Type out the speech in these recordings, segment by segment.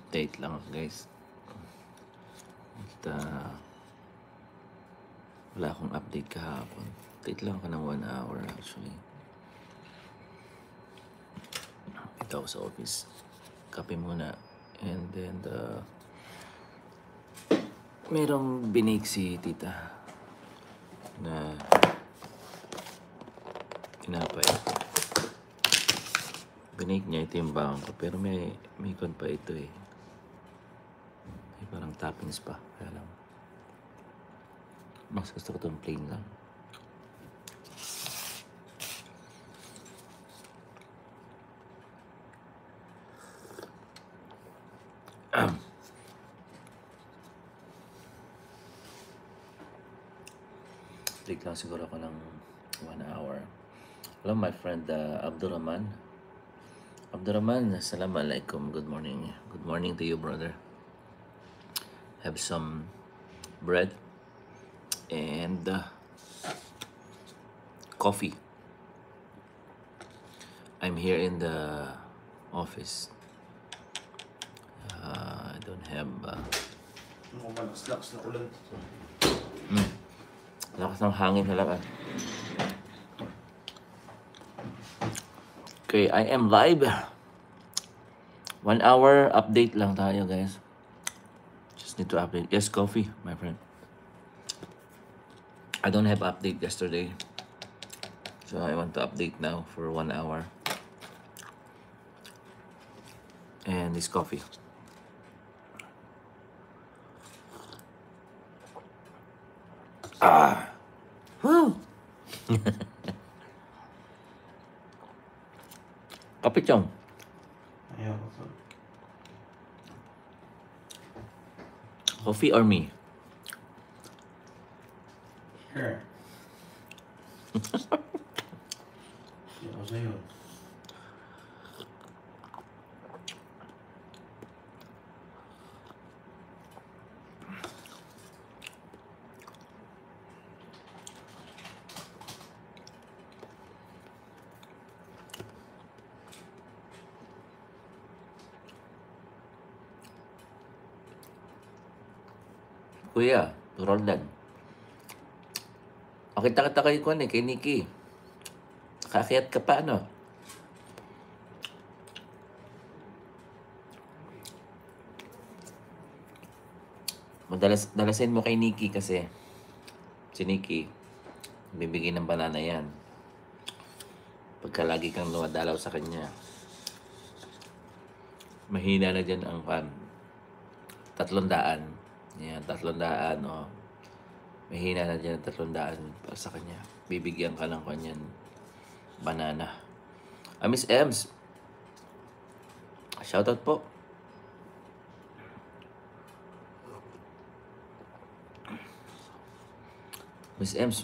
update lang guys. At wala akong update kahapon. Update lang ako ng 1 hour actually. Ito ako sa office. Kape muna. And then merong binake si tita na tinapay. Binake niya, ito yung bawang ko. Pero may kon pa ito eh. May parang toppings pa. Kaya lang. Mas gusto ko itong plain lang. Break lang siguro ako ng 1 hour. Hello my friend Abdurrahman. Abdurrahman, assalamualaikum. Good morning. Good morning to you, brother. Have some bread and coffee. I'm here in the office. I don't have Lakas na ulan. lakas ng hangin sa labas. Okay, I am live. 1 hour update lang tayo, guys. Just need to update. Yes, coffee, my friend. I don't have update yesterday. So I want to update now for 1 hour. And this coffee. Woo! Kape chong. Ayaw ko to. Coffee or me? Sure. Ayaw ko sa'yo. Kuya, Roldan. Kita kayo ko kay Nikki. Kaakyat ka pa, ano? Dalasin mo kay Nikki kasi si Nikki, bibigyan ng banana yan. Pagka lagi kang lumadalaw sa kanya. Mahina na dyan ang 300. Yan, 300, oh. Mahina na dyan 300 para sa kanya. Bibigyan ka ng kanyan banana. Miss Ems, shoutout po. Miss Ems,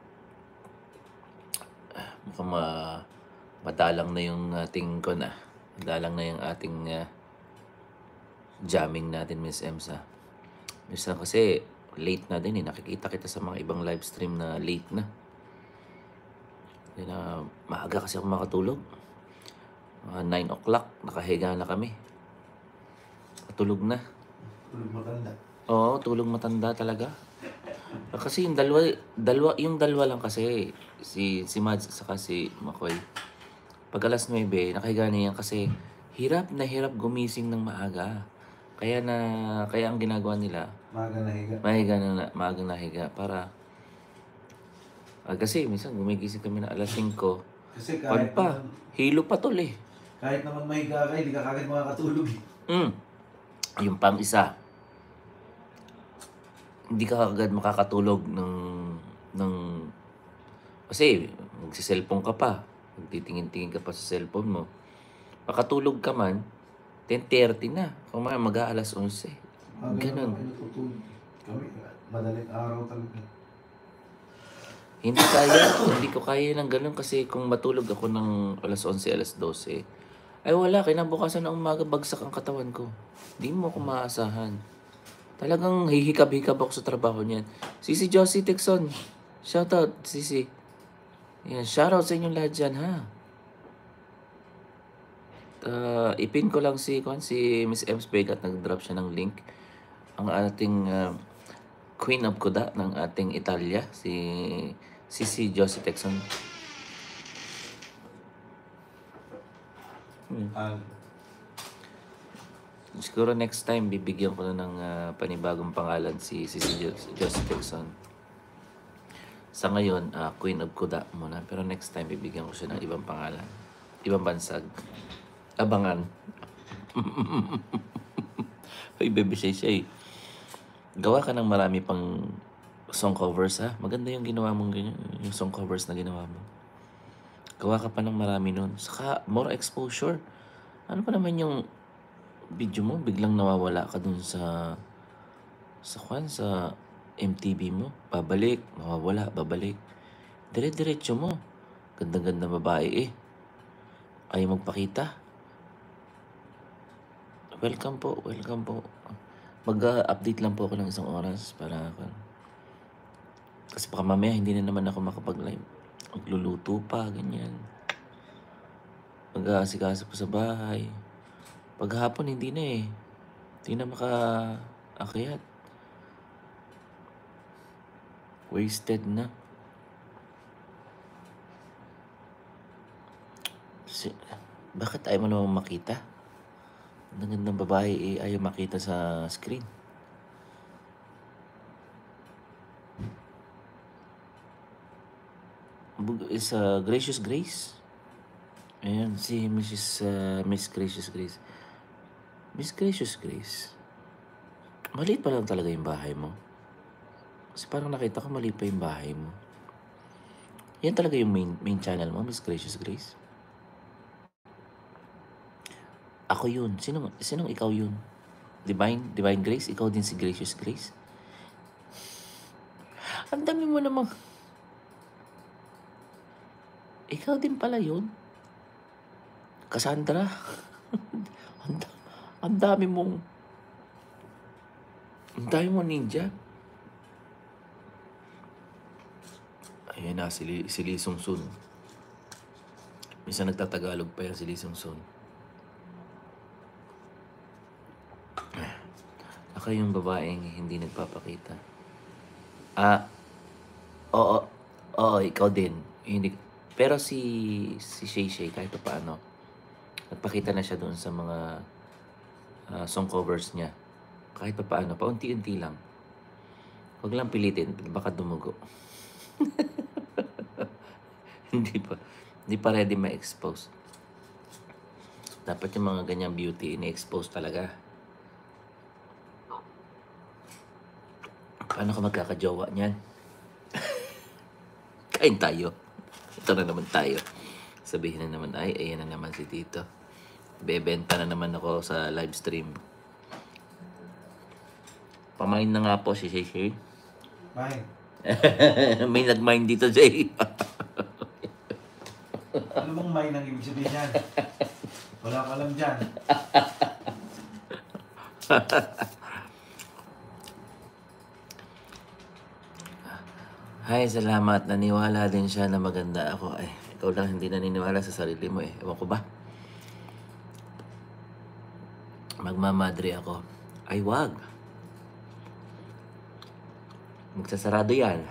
mukhang madalang na yung ating madalang na yung ating jamming natin, Miss Ems, ha. Minsan kasi late na din eh. Nakikita kita sa mga ibang live stream na late na. Maaga kasi ako makatulog. 9 o'clock, nakahiga na kami. Tulog na. Tulog matanda. Oo, tulog matanda talaga. Kasi yung dalawa lang kasi. Si Mads saka si Makoy. Pag alas 9, nakahiga na yan kasi hirap na hirap gumising ng maaga. Kaya ang ginagawa nila, maagang nahiga para kasi minsan gumigising kami na alas 5. Kasi kahit pa, hilo pa tol eh. Kahit naman mahiga ka, hindi ka kagad makakatulog eh. Yung pang isa, hindi ka agad makakatulog kasi magsi-cellphone ka pa. Magtitingin-tingin ka pa sa cellphone mo. Makatulog ka man, 10:30 na. Kung mag-aalas 11. Ganun. Kami, madaling araw talaga. Hindi ko kaya ng ganun kasi kung matulog ako ng alas 11, alas 12, ay wala, kinabukasan ng umaga bagsak ang katawan ko. Hindi mo ako maasahan. Talagang hihikab-hikab ako sa trabaho niyan. Sisi Josie Texon, shoutout, Sisi. Yan, shoutout sa inyong lahat dyan, ha. ipin ko lang si Miss Ems Vega at nag-drop siya ng link. Ang ating Queen of Kuda ng ating Italia, si Josie Texon. Siguro next time bibigyan ko na ng panibagong pangalan si Josie Texon. Sa ngayon, Queen of Kuda muna. Pero next time bibigyan ko siya ng ibang pangalan. Ibang bansag. Abangan. Hoy, baby Shay. Gawa ka ng marami pang song covers, ha? Maganda yung ginawa mong ganyan, yung song covers na ginawa mo. Gawa ka pa ng marami nun. Saka, more exposure. Ano pa naman yung video mo? Biglang nawawala ka dun sa MTV mo. Babalik, mawawala, babalik. Dire-diretso mo. Ganda-ganda babae eh. Ayaw magpakita. Welcome po. Mag-update lang po ako ng isang oras para kasi baka mamaya hindi na naman ako makapag-live. Magluluto pa, ganyan. Mag-aasikaso pa sa bahay. Paghapon hindi na eh. Hindi na maka-akyat. Wasted na. Bakit ayaw mo naman makita? Ang gandang babae eh, ayaw makita sa screen. Is Gracious Grace. Ayan, si Miss Gracious Grace. Miss Gracious Grace. Maliit pa lang talaga yung bahay mo. Kasi parang nakita ko maliit pa yung bahay mo. Yan talaga yung main channel mo, Miss Gracious Grace. Ako yun. Sinong ikaw yun? Divine Grace? Ikaw din si Gracious Grace? Ang dami mo namang... Ikaw din pala yun? Cassandra? Ang dami mong... Ang dami mo ninja. Ayan na, si Lee Sung Sun. Minsan nagtatagalog pa yan si Lee Sung Sun. Ako yung babaeng hindi nagpapakita. Oo, ikaw din. Hindi. Pero si Shay kahit pa paano, nagpakita na siya doon sa mga song covers niya. Kahit pa paano, paunti-unti lang. Huwag lang pilitin, baka dumugo. Hindi pa ready ma-expose. Dapat yung mga ganyang beauty ini-expose talaga. Paano ka magkakajowa niyan? Kain tayo. Ito na naman tayo. Sabihin na naman, ay, ayan na naman si Tito. Bebenta na naman ako sa live stream. Pamain na nga po si Shay. Mine. May nag-mine dito, Jay. Ano bang mine ang ibig sabihin yan? Wala ka alam dyan. Ay, salamat. Naniwala din siya na maganda ako. Ay, ikaw lang hindi naniniwala sa sarili mo eh. Ewan ko ba? Magmamadre ako. Ay, wag. Magsasarado yan.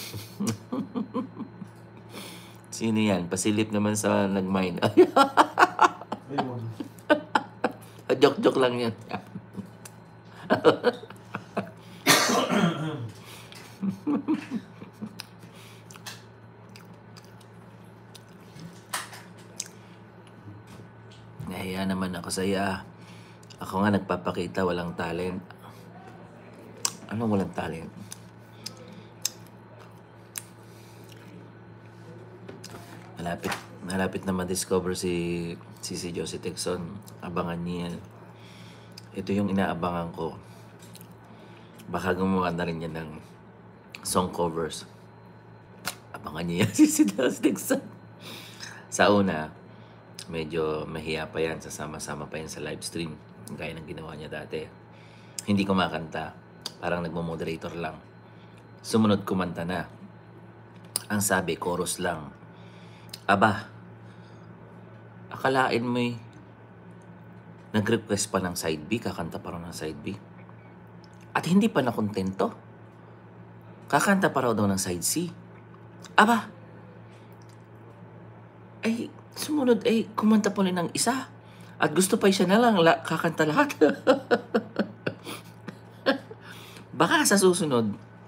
Sino yan? Pasilip naman sa nag-mine. Ayun. Joke lang yan. Nahiya naman ako sa iya. Ako nga nagpapakita, walang talent. Anong walang talent? Malapit na ma-discover si Josie Texon. Abangan niya. Ito yung inaabangan ko. Baka gumawa na rin yan ng song covers. Abangan niya si Josie Texon. Sa una, medyo mahiya pa yan. Sasama-sama pa yan sa live stream. Gaya ng ginawa niya dati. Hindi kumakanta. Parang nagmo-moderator lang. Sumunod kumanta na. Ang sabi, chorus lang. Aba, akalain mo'y Nag-request pa ng side B, kakanta pa raw ng side B. At hindi pa nakontento. Kakanta pa raw daw ng side C. Aba, ay sumunod ay kumanta pa rin ng isa. At gusto pa siya na lang kakanta lahat. Baka sa susunod,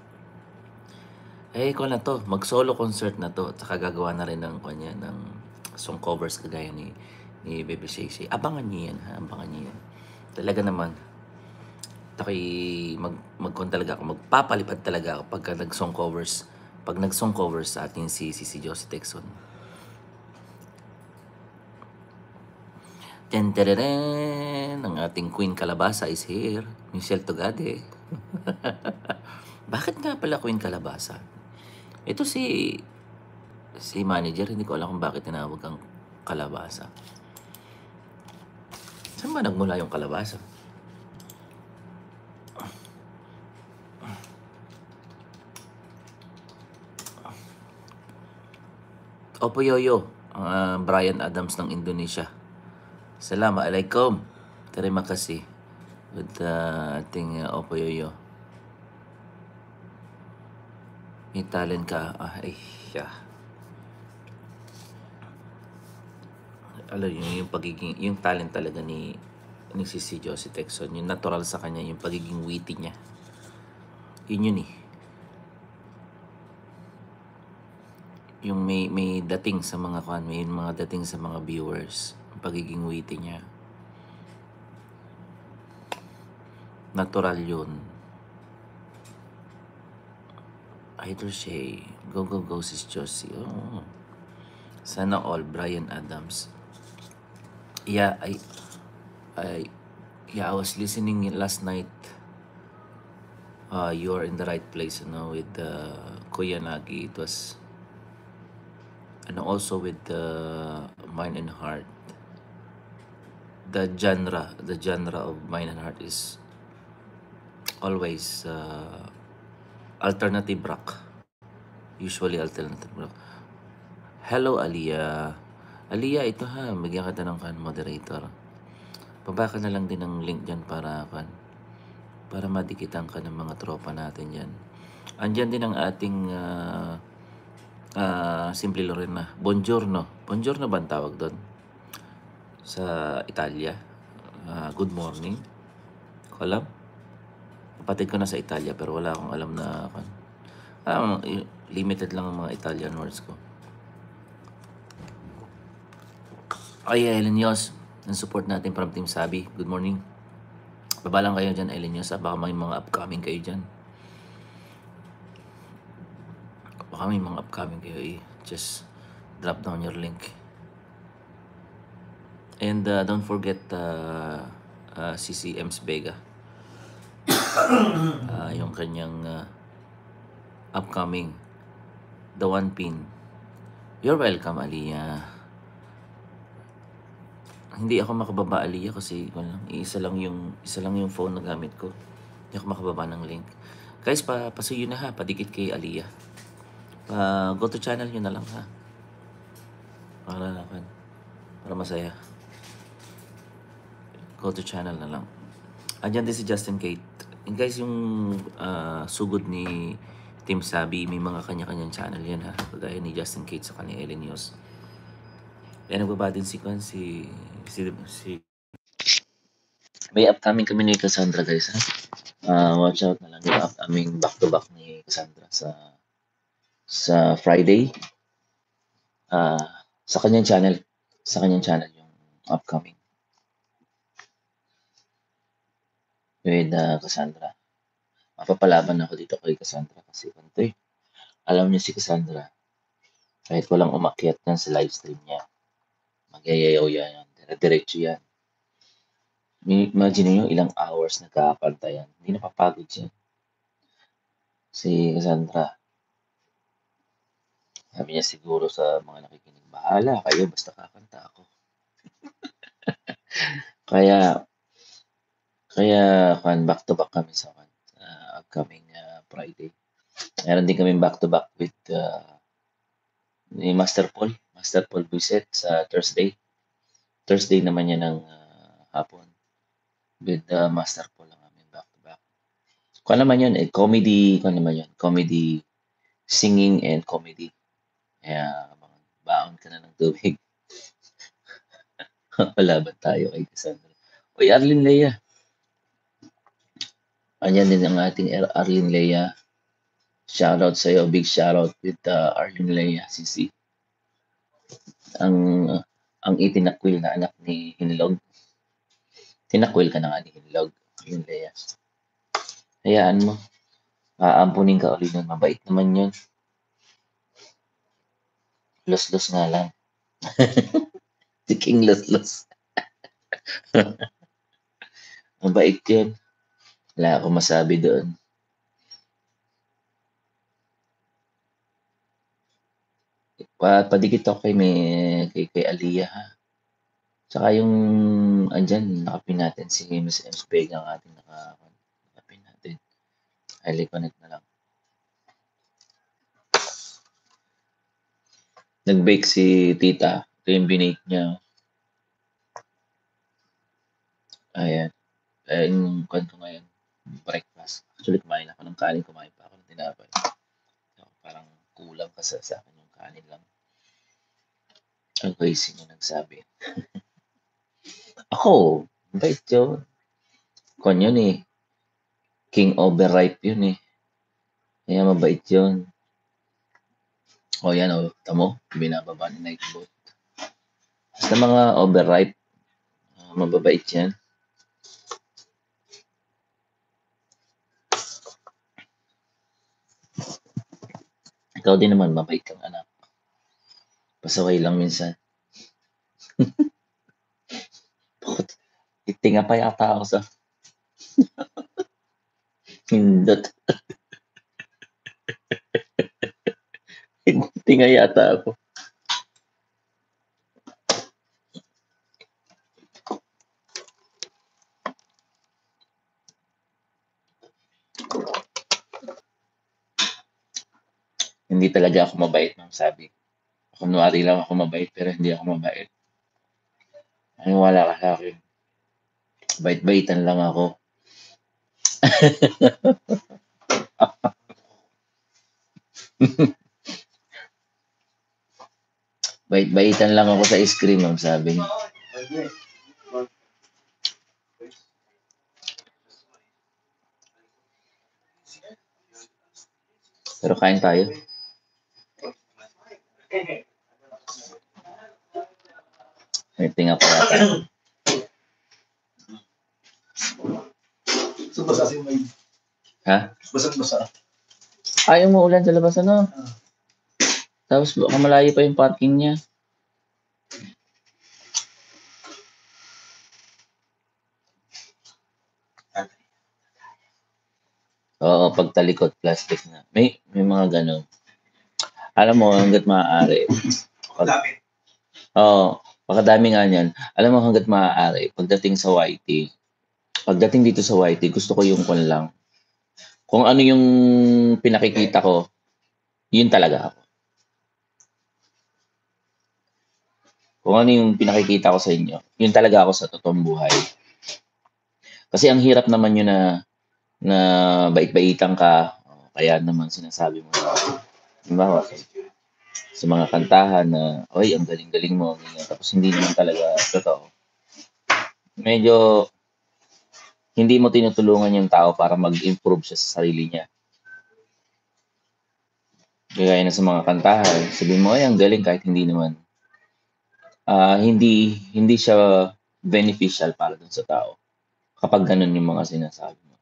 ko na to, mag-solo concert na to. At saka gagawa na rin ng kanya ng song covers kagaya ni Bebe Shay Shay. Abangan niyo yan, ha? Abangan niyo yan. Talaga naman, talaga ako, magpapalipad talaga ako pagka nag-song covers. Pag nag-song covers sa ating si Josie Texon. Ten-ten-ten, ang ating Queen Kalabasa is here. Michelle Tugade. Bakit nga pala Queen Kalabasa? Ito si manager, hindi ko alam kung bakit tinawag ang kalabasa. Saan ba nagmula yung kalabasa? Opo Yoyo, Brian Adams ng Indonesia. Assalamualaikum. Terima kasih. With ating Opo Yoyo. May talent ka. Alam niyo, yung talent talaga ni si Josie Texon, yung natural sa kanya, yung pagiging witty niya. Yun eh. Yung may dating sa mga may mga dating sa mga viewers, yung pagiging witty niya. Natural yun. Idol Shay, go sis Josie. Oh. Sana all, Brian Adams. Yeah, I was listening last night. You are in the right place, with Kuya Nagi. It was, also with Mind and Heart. The genre of Mind and Heart is always alternative rock. Usually alternative rock. Hello, Aliyah. Aliyah, ito ha, bigyan kita ng moderator. Baba ka na lang din ng link dyan para madikitan ka ng mga tropa natin dyan. Andyan din ang ating Simple Lorena. Buongiorno. Buongiorno ba ang tawag doon? Sa Italia. Good morning. Ko alam? Kapatid ko na sa Italia pero wala akong alam na limited lang ang mga Italian words ko. Ellen Yos, ang support natin from Team Sabi. Good morning. Baba lang kayo dyan, Ellen Yos. Baka may mga upcoming kayo dyan. Baka may mga upcoming kayo. Just drop down your link. And don't forget CC Ems Vega. Yung kanyang upcoming The One Pin. You're welcome, Aliyah. Hindi ako makababa, Aliyah, kasi isa lang yung phone na gamit ko. Hindi ako makababa ng link. Guys, pasuyo na ha, padikit kay Aliyah. Go to channel nyo na lang ha. Para masaya. Go to channel na lang. Andyan din si Justin Kate. And guys, yung sugod ni Team Sabi, may mga kanya-kanyang channel yan ha. Kagaya ni Justin Kate sa kanya Ellen News. Yan, nagbaba din si may upcoming kami ni Cassandra, guys ha. Watch out na lang yung upcoming back-to-back ni Cassandra sa Friday. Sa kanyang channel yung upcoming with Cassandra. Mapapalaban ako dito kay Cassandra kasi alam niyo si Cassandra, kahit walang umakyat yan sa live stream niya, magyayayaw yan, diretso yan. Imagine niyo ilang hours nagkakanta yan, hindi napapagod siya. Si Cassandra, sabi niya siguro sa mga nakikinig, bahala kayo, basta kakanta ako. Kaya back to back kami sa upcoming Friday. Meron din kami back to back with ni Master Paul Buiset sa Thursday naman yan ng hapon. with Master Paul lang kami back to back. Kung naman yun, comedy, kung naman yun, comedy, singing and comedy. Kaya, baon ka na ng tubig. Palaban tayo kay Cassandra. Uy, Arlene Lea. Ayan din ang ating Arlene Lea. Shoutout sa'yo. Big shoutout with Arlene Lea, Sisi. Ang itinakwil na anak ni Hinlog. Tinakwil ka na nga ni Hinlog. Arlene Lea. Hayaan mo. Aampunin ka ulit nun. Mabait naman yun. Los-los nga lang. Si King Los-los. Mabait yun. Wala akong masabi doon. Padikit ako kay Aliyah, ha. Tsaka yung andyan, nakapin natin si Miss Ems Vega ang ating nakapin natin. Highly connect na lang. Nag-bake si Tita. Ito yung binake niya. Ayan. Yung kwento ngayon, breakfast. Actually, kumain ako ng kanin. Kumain pa ako ng tinapay. Parang kulang kasi sa akin yung kanin lang. Ang crazy niya nagsabi. Ako, bait yun. Kon yun eh. King overripe yun eh. Kaya mabait yun. O yan o, tamo, binababa ni Nightbot. Basta mga overripe, mababait yan. Ikaw din naman, mabait kang anak. Pasaway lang minsan. Itinga pa yata ako sa hindot. Tinga yata ako. Hindi talaga ako mabait, ma'am, sabi. Kunwari lang ako mabait, pero hindi ako mabait. Wala ka sa akin. Bait-baitan lang ako. Bait-baitan lang ako sa ice cream, ma'am, sabi niya. Pero kain tayo. May tinga pa yata. So, basa si May. Ha? Basang-basa. Ayaw mo ulan sa labas, ano? Tapos baka malayo pa yung parking niya. Oo, pagtalikod, plastic na. May mga ganun. Alam mo, hanggat maaari. Oo, pakadami nga niyan. Alam mo, hanggat maaari, pagdating dito sa YT, gusto ko yung kung lang. Kung ano yung pinakikita ko, yun talaga ako. Kung ano yung pinakikita ko sa inyo, yun talaga ako sa totoong buhay. Kasi ang hirap naman yun na bait-baitan ka, kaya naman sinasabi mo na, diba, sa mga kantahan na, oy, ang galing-galing mo, ganyan. Tapos hindi naman talaga totoo. Medyo hindi mo tinutulungan yung tao para mag-improve siya sa sarili niya. Gaya na sa mga kantahan, sabihin mo, ay, ang galing kahit hindi naman. Hindi siya beneficial para dun sa tao kapag ganun yung mga sinasabi mo.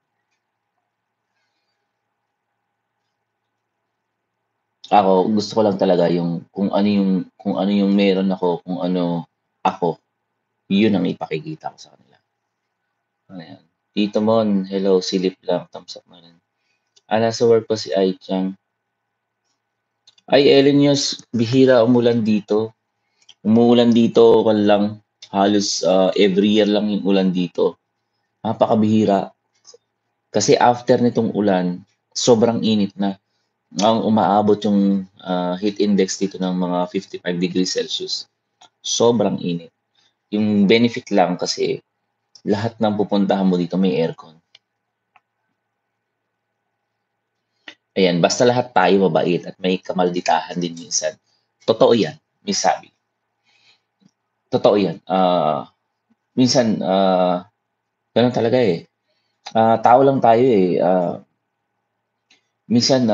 Ako, gusto ko lang talaga yung kung ano yung meron ako, kung ano ako, yun ang ipakikita ko sa kanila. Ayan. Tito Mon, hello, silip lang, thumbs up na rin. Nasa work pa si Ai Chang. Ay, Ellen News, bihira umulan dito. Umuulan dito, lang, halos every year lang yung ulan dito. Napakabihira. Kasi after nitong ulan, sobrang init na. Ang umaabot yung heat index dito ng mga 55 degrees Celsius. Sobrang init. Yung benefit lang kasi Lahat ng pupuntahan mo dito may aircon. Ayan, basta lahat tayo mabait at may kamalditahan din minsan. Totoo yan, may sabi. Totoo yan. Minsan, ganun talaga eh. Tao lang tayo eh. Minsan,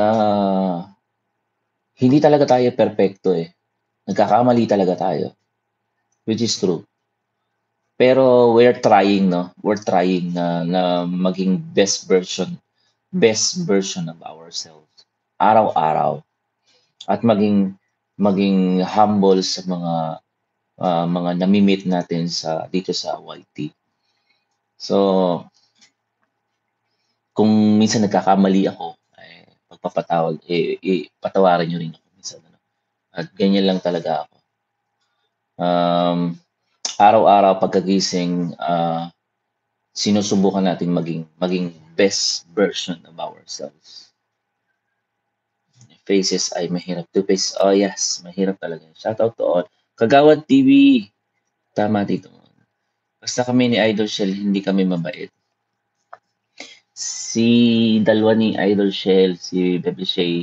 hindi talaga tayo perfecto eh. Nagkakamali talaga tayo, which is true. Pero we're trying, no? We're trying na maging best version of ourselves. Araw-araw. At maging humble sa mga nami-meet natin dito sa YT. So, kung minsan nagkakamali ako, pagpapatawad, patawarin niyo rin ako minsan, ano? At ganyan lang talaga ako. Araw-araw pagkagising, sinusubukan natin maging best version of ourselves. Faces ay mahirap. Two faces, oh yes, mahirap talaga. Shoutout to all. Kagawad TV, tama dito. Basta kami ni Idol Shell, hindi kami mabait. Si dalawa ni Idol Shell, si Bebe Shay,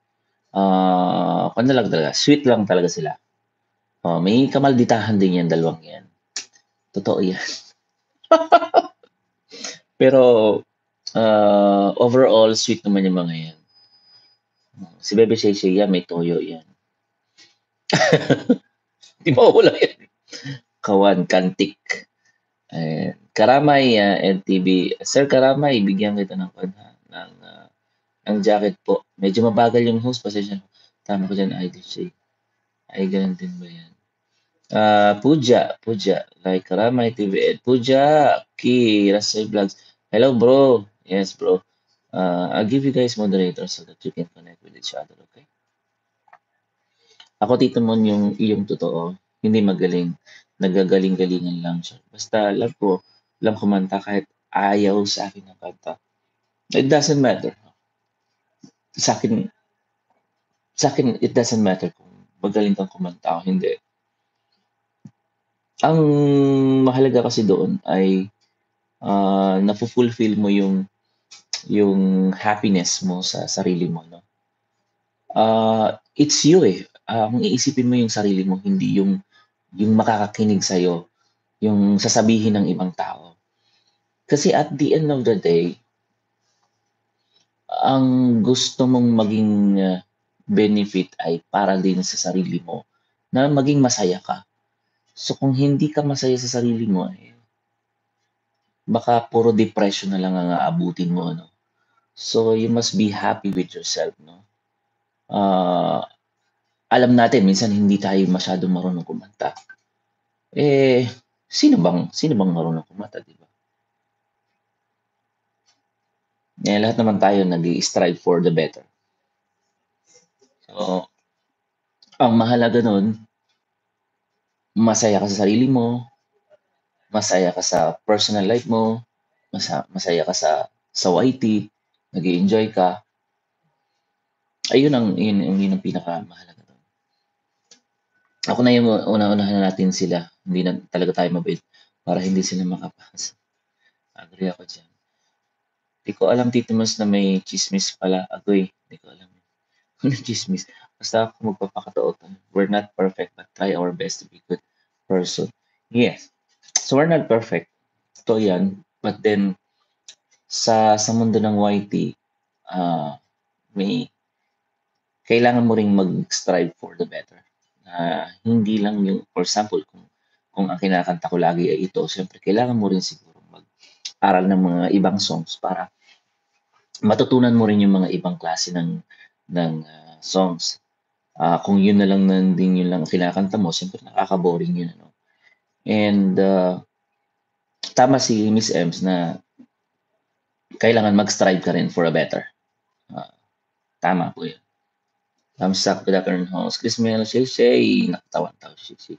ano lang talaga, sweet lang talaga sila. May kamalditahan din yan, dalawang yan. Totoo yan. Pero, overall, sweet naman yung mga yan. Si Bebe Shay Shay yan, may toyo yan. Di ba wala yan? Kawan, kantik. Karamay, NTV. Sir Karamay, bigyan kita ng jacket po. Medyo mabagal yung host, pasensya. Tama ko dyan, Idol Shay. Ay, ganun din ba yan? Puja, like Karamay TV. Puja, Ki, Rasay Vlogs. Hello, bro. Yes, bro. I'll give you guys moderators so that you can connect with each other, okay? Ako, Tito Mon, yung iyong totoo. Hindi magaling. Nagagaling-galingan lang siya. Basta alam kumanta kahit ayaw sa akin ng kanta. It doesn't matter. Sa akin, it doesn't matter kung magaling kang kumanta o hindi. Ang mahalaga kasi doon ay nafu-fulfill mo yung happiness mo sa sarili mo, no? It's you eh. Kung iisipin mo yung sarili mo, hindi yung makakakinig sa'yo, yung sasabihin ng ibang tao. Kasi at the end of the day, ang gusto mong maging benefit ay para din sa sarili mo, na maging masaya ka. So kung hindi ka masaya sa sarili mo, baka puro depression na lang ang aabutin mo, no? So you must be happy with yourself, no? Alam natin minsan hindi tayo masyadong marunong kumanta. Sino bang marunong kumanta, di ba? Lahat naman tayo nag-i-strive for the better. So, ang mahalaga nun, masaya ka sa sarili mo, masaya ka sa personal life mo, masaya ka sa YT, nag-i-enjoy ka. Yun ang pinakamahalaga doon. Ako na yung una-unahan na natin sila. Hindi na talaga tayo mabait para hindi sila makapasa. Agree ako dyan. Di ko alam, Tito Mas, na may chismis pala. Agoy, di ko alam. Ano chismis? Basta ako magpapakatao. We're not perfect, but try our best to be good person. Yes. So we're not perfect. Ito yan. But then, sa mundo ng YT, may kailangan mo ring mag-strive for the better. Hindi lang yung, for example, kung ang kinakanta ko lagi ay ito, siyempre kailangan mo rin siguro mag-aral ng mga ibang songs para matutunan mo rin yung mga ibang klase ng songs. Kung yun na lang din yun lang kinakanta mo, siyempre nakaka-boring yun, ano? And tama si Miss Ems na kailangan mag-strive ka rin for a better. Tama po yun. Thumbs up, good afternoon, host. Chris Mel, Shay, nakatawan-tawa, Shay.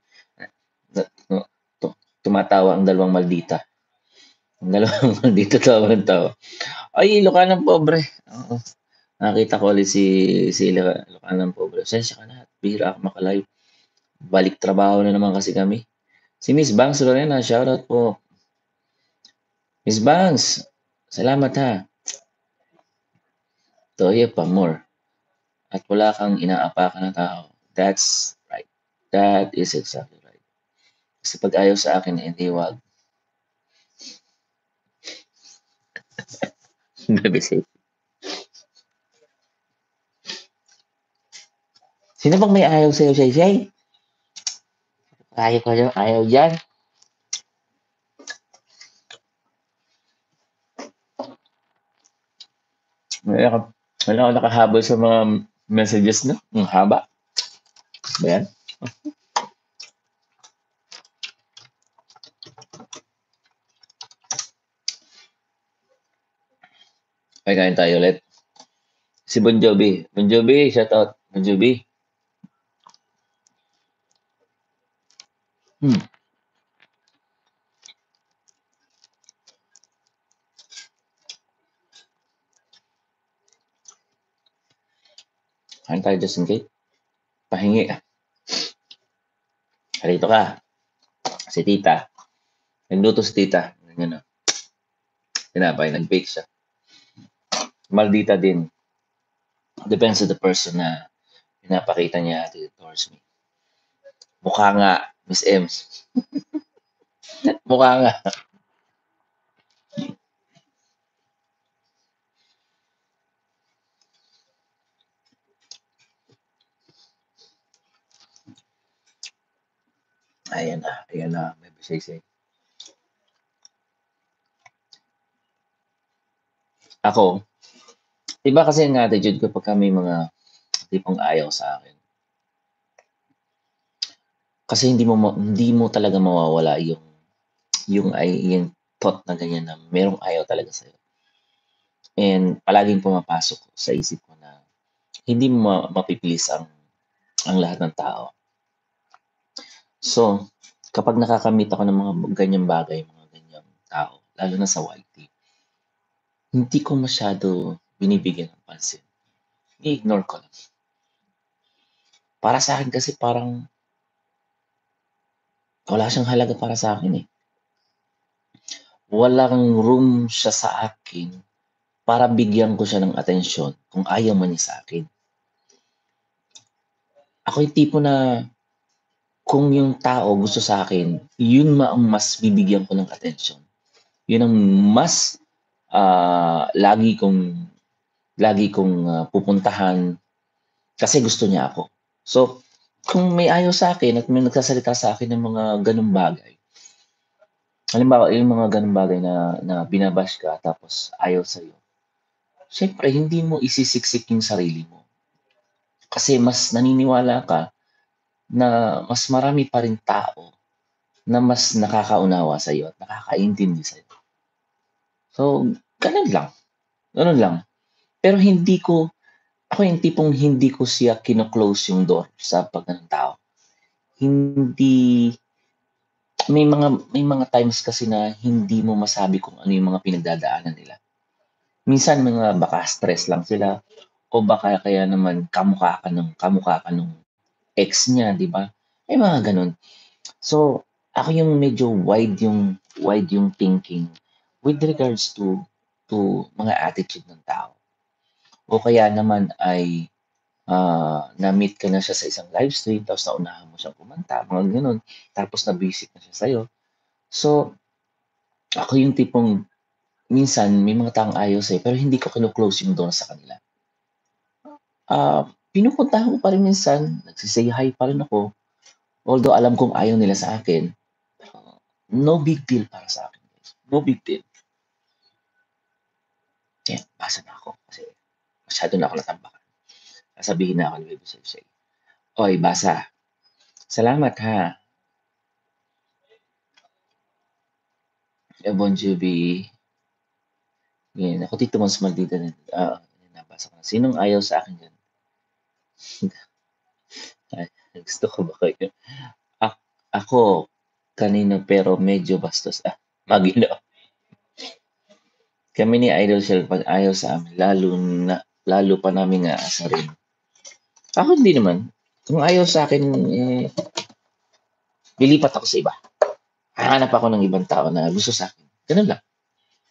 Tumatawa ang dalawang maldita. Ang dalawang maldita tawa. Ay, Ilocano pobre. Oo. Nakita ko ulit si Ilocano pobre. Sensya ka na, bihira ako makalive. Balik trabaho na naman kasi kami. Si Miss Bangs Lorena, shoutout po. Miss Bangs, salamat ha. Toya pa more. At wala kang inaapakan na tao. That's right. That is exactly right. Kasi pag ayaw sa akin, hindi wag. Baby safe. Sino bang may ayaw sa'yo, Shay Shay? Ayaw ko dyan, ayaw dyan. Wala ako nakahabol sa mga messages no? Ang haba. Ba yan? Ay, kain tayo ulit. Si Bon Jovi. Bon Jovi, shout out. Bon Jovi. Hmm. Kain tayo just in case. Pahingi. Halito ka. Si tita. Nagluto si tita. Ganyan na. Tinapay, nag-bake siya. Maldita din. Depends on the person na pinapakita niya towards me. Mukha nga, Miss Ems. Mukha nga. Ayan na, baby say. Ako, iba kasi ang attitude ko pag may mga tipong ayaw sa akin. Kasi hindi mo talaga mawawala yung thought na ganyan na merong ayaw talaga sa'yo. And palaging pumapasok sa isip ko na hindi mo mapipilis ang lahat ng tao. So, kapag nakakamit ako ng mga ganyang bagay, mga ganyang tao, lalo na sa YT, hindi ko masyado binibigyan ng pansin. I-ignore ko lang. Para sa akin kasi parang wala siyang halaga para sa akin eh. Walang room siya sa akin para bigyan ko siya ng atensyon kung ayaw man niya sa akin. Ako yung tipo na kung yung tao gusto sa akin, yun ang mas bibigyan ko ng atensyon. Yun ang mas lagi kong pupuntahan kasi gusto niya ako. So, kung may ayaw sa akin at may nagsasalita sa akin ng mga ganung bagay, halimbawa, yung mga ganung bagay na binabash ka tapos ayaw sa'yo, syempre hindi mo isisiksik yung sarili mo. Kasi mas naniniwala ka na mas marami pa ring tao na mas nakakaunawa sa'yo at nakakaintindi sa'yo. So, ganun lang. Ganun lang. Pero ako yung tipong hindi ko siya kino-close yung door sa pag ng tao. Hindi, may mga times kasi na hindi mo masabi kung ano yung mga pinagdadaanan nila. Minsan baka stress lang sila o baka kaya naman kamukha ka nung ex niya, di ba? May mga ganun. So, ako yung medyo wide yung thinking with regards to mga attitude ng tao. O kaya naman ay na-meet ka na siya sa isang live stream tapos naunahan mo siyang kumanta, mga ganun. Tapos na-visit na siya sa'yo. So, ako yung tipong minsan may mga taong ayaw sa'yo pero hindi ko kino-close yung door sa kanila. Pinupuntahan ko pa rin minsan, nagse-say hi pa rin ako. Although alam kong ayaw nila sa akin, pero no big deal para sa akin, guys. No big deal. Ayan, basa na ako kasi masyado na ako natambakan. Sasabihin na ako ni Baby Say. Oy, basa. Salamat ha. Bon Jovi. Yan, ako Tito Mons Maldita. Nabasa ko na. Sinong ayaw sa akin dyan? Gusto ko ba kayo? Ako, kanino pero medyo bastos. Magino. Kami ni Idol Shell pag ayaw sa amin, lalo pa namin aasarin. Ako hindi naman. Kung ayaw sa akin, lilipat ako sa iba. Hahanap ako ng ibang tao na gusto sa akin. Ganun lang.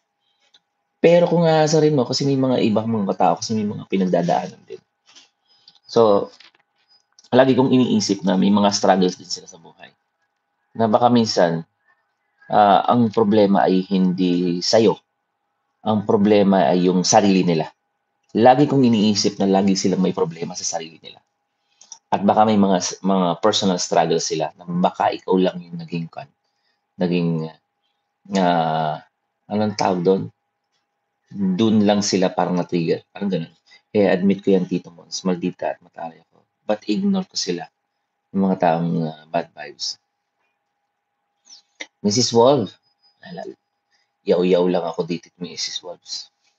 Pero kung aasarin mo kasi may mga ibang mga tao kasi may mga pinagdadaanan din. So, lagi kong iniisip na may mga struggles din sila sa buhay. Na baka minsan, ang problema ay hindi sa'yo, ang problema ay yung sarili nila. Lagi kong iniisip na lagi silang may problema sa sarili nila. At baka may mga personal struggles sila na baka ikaw lang yung naging, anong tawag do'n? Dun lang sila parang na-trigger, parang gano'n. Kaya admit ko yan Tito Mons, maldita at matali ako. But ignore ko sila, yung mga taong bad vibes. Mrs. Wolf, yaw-yaw lang ako dito Mrs. Wolves.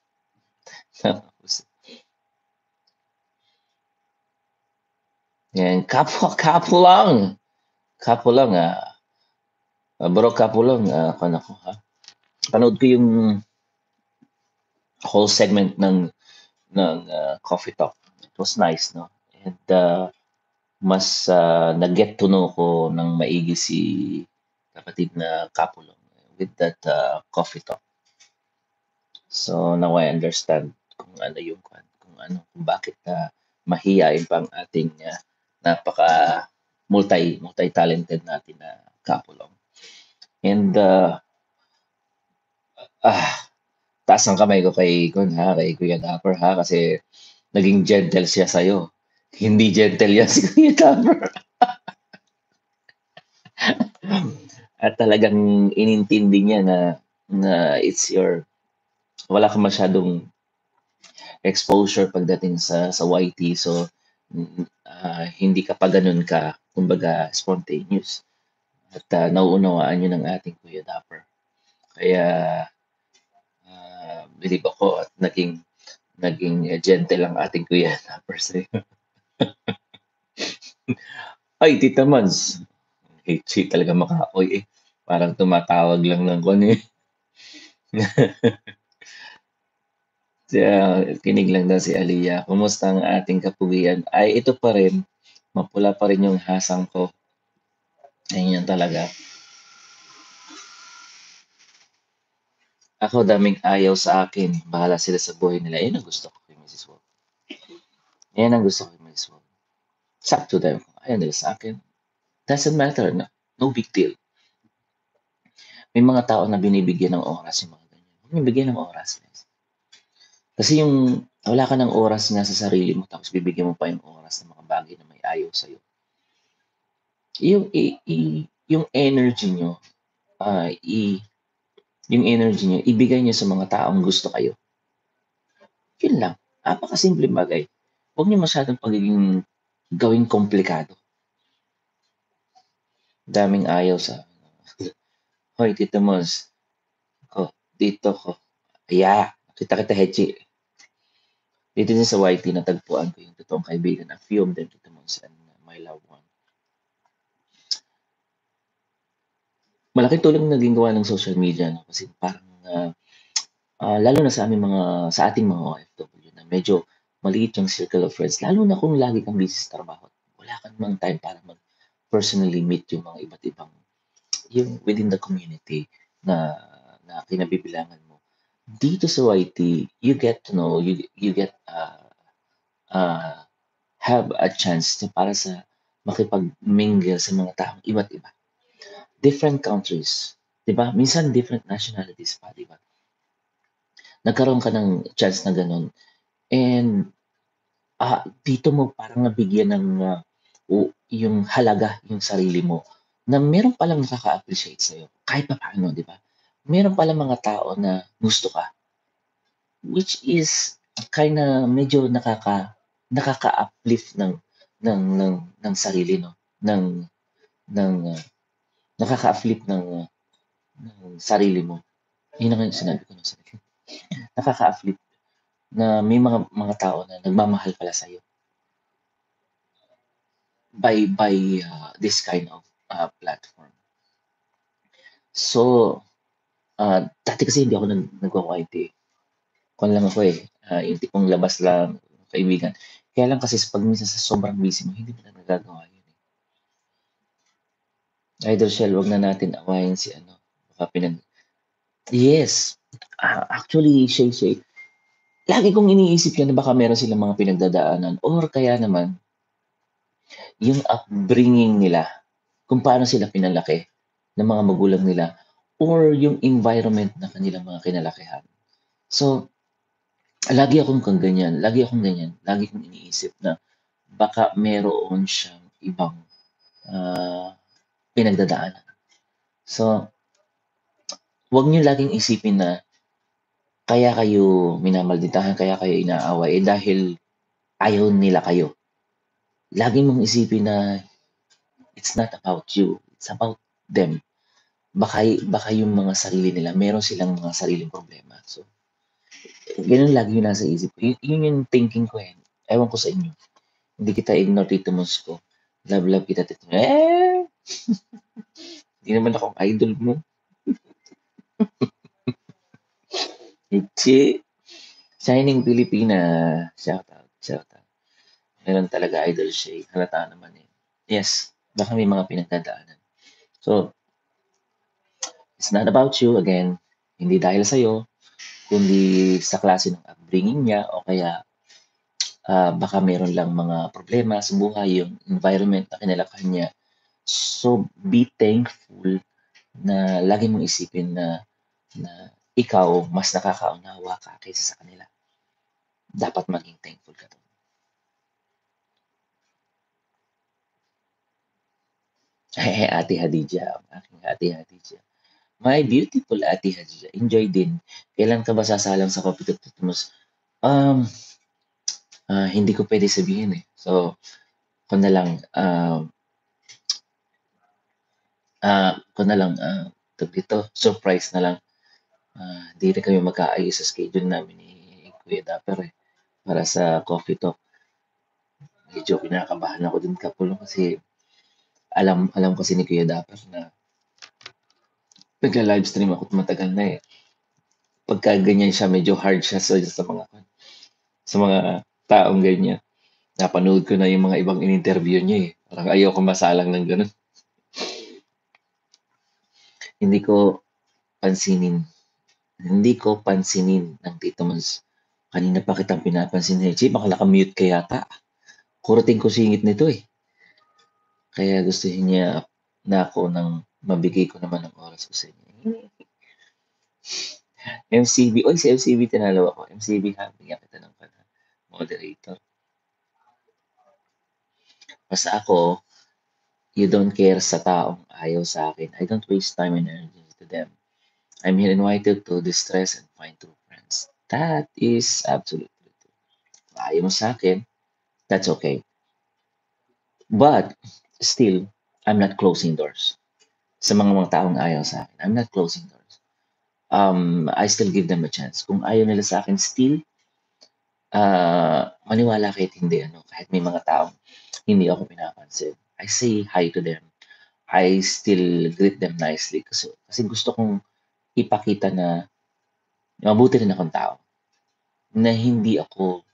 Yan, kapo lang. Kapo lang, bro, kapo lang, ko ha. Panood ko yung whole segment ng Coffee Talk. It was nice, no? And mas nag-get to know ko ng maigi si kapatid na Kapulong with that Coffee Talk. So now I understand kung ano yung kung bakit mahiyain pa ang ating napaka multi-talented natin na Kapulong. And taas ang kamay ko kay Kuya Dapper ha kasi naging gentle siya sa'yo. Hindi gentle yan si Kuya Dapper. At talagang inintindi niya na it's wala kang masyadong exposure pagdating sa YT. So, hindi ka pa ganun ka, kumbaga, spontaneous. At nauunawaan yun ng ating Kuya Dapper. Kaya, believe ako at naging gentle ang ating Kuya Dapper sa'yo. Ay, Tita Mads. She talaga makaapoy eh. Parang tumatawag lang ng ano eh. Kinig lang daw si Aliyah. Kumusta ang ating kapugian? Ay, ito pa rin. Mapula pa rin yung hasang ko. Ayun yan talaga. Ako, daming ayaw sa akin. Bahala sila sa buhay nila. Yan ang gusto ko kay Mrs. Wong. Yan ang gusto ko kay Mrs. Wong. It's up to them. Ayaw nila sa akin. Doesn't matter. No big deal. May mga tao na binibigyan ng oras yung mga ganyan. Huwag niyo bigyan ng oras. Guys. Kasi yung wala ka ng oras nga sa sarili mo tapos bibigyan mo pa yung oras ng mga bagay na may ayaw sa'yo. Yung energy nyo, yung energy nyo, ibigay nyo sa mga taong gusto kayo. Yun lang. Napakasimpleng bagay. Huwag nyo masyadong gawing komplikado. Daming ayaw sa Hoy, Tito Mons. Dito ko. Kita Hechi. Dito din sa YT natagpuan ko yung totoong kaibigan. A few of them, Tito Mons, and my loved one. Malaking tulong na naging gawa ng social media, no? Kasi parang lalo na sa ating mga OFW na medyo maliit yung circle of friends, lalo na kung lagi kang busy sa trabaho. Wala kang mang time para personally meet yung mga iba't ibang yung within the community na kinabibilangan mo. Dito sa YT, you get to know, you get have a chance to para sa makipag-mingle sa mga taong iba't iba. Different countries, 'di ba? Minsan different nationalities pa, 'di ba? Nagkaroon ka ng chance na gano'n and dito mo parang nabigyan ng yung halaga yung sarili mo na meron palang nakaka-appreciate sa'yo kahit papaano, 'di ba? Meron palang mga tao na gusto ka, which is kinda medyo nakaka-uplift ng sarili 'no, ng nakaka-uplift ng sarili mo. Yun ang sinabi ko ng sarili. Nakaka-uplift na may mga tao na nagmamahal pala sa'yo. By this kind of platform. So, dati kasi hindi ako nagwa-YT. Kuwan lang ako yung tipong labas lang, kaibigan. Kaya lang kasi pag minsan sa sobrang busy mo, hindi mo na nagagawa yun. Idol Shell, wag na natin awayin si ano. Yes, Actually, Shay, lagi kong iniisip yan na baka meron silang mga pinagdadaanan or kaya naman yung upbringing nila, kung paano sila pinalaki ng mga magulang nila or yung environment na kanilang mga kinalakihan. So, lagi akong ganyan, lagi kong iniisip na baka meron siyang ibang pinagdadaanan. So, wag niyo laging isipin na kaya kayo minamalditahan, kaya kayo inaaway, dahil ayaw nila kayo. Lagi mong isipin na it's not about you, it's about them. Baka yung mga sarili nila, meron silang mga sariling problema. So, ganun lagi yung nasa isip ko. Yun yung thinking ko eh. Ewan ko sa inyo. Hindi kita ignore, Tito Mosco. Love kita, Tito. Hindi naman akong idol mo. Ichi. Shining Pilipina. Shout out. Meron talaga idol siya. Halata naman eh. Yes, baka may mga pinagdadaanan. So, it's not about you, again, hindi dahil sa'yo, kundi sa klase ng upbringing niya o kaya baka meron lang mga problema sa buhay, yung environment na kinalakihan niya. So, be thankful na lagi mong isipin na ikaw mas nakakaunawa ka kaysa sa kanila. Dapat maging thankful ka doon. Ate Hadija, aking Ate Hadija. My beautiful Ate Hadija, enjoy din. Kailan ka ba sasalang sa Coffee Talk Tutmos? Hindi ko pwede sabihin eh. So, ko na lang, dito, surprise na lang. Di rin kami magkaayos sa schedule namin ni Kuya Dapper eh, para sa Coffee Talk. Medyo kinakabahan ako din kapulong kasi alam kasi ni Kuya Dapper na nagla-livestream ako matagal na eh. Pagka ganyan siya, medyo hard siya sa mga taong ganyan. Napanood ko na yung mga ibang in-interview niya eh. Parang ayoko masalang ng ganun. Hindi ko pansinin ng Tito Mons. Kanina pa kitang pinapansin eh. Chi, baka naka-mute ka yata. Kurating ko singit nito eh. Kaya gusto niya na ako nang mabigay ko naman ng oras ko sa inyo. MCB. Oy, si MCB tinalo ako. MCB, bigyan kita ng moderator. Basta ako, you don't care sa taong ayaw sa akin. I don't waste time and energy to them. I'm here invited to distress and find true friends. That is absolutely true. Ayaw mo sa akin, that's okay. But, still, I'm not closing doors. Sa mga taong ayaw sa akin, I'm not closing doors. I still give them a chance. Kung ayaw nila sa akin, still, maniwala kahit hindi, kahit may mga taong hindi ako pinapansin. I say hi to them. I still greet them nicely kasi gusto kong ipakita na mabuti rin akong tao. Na hindi ako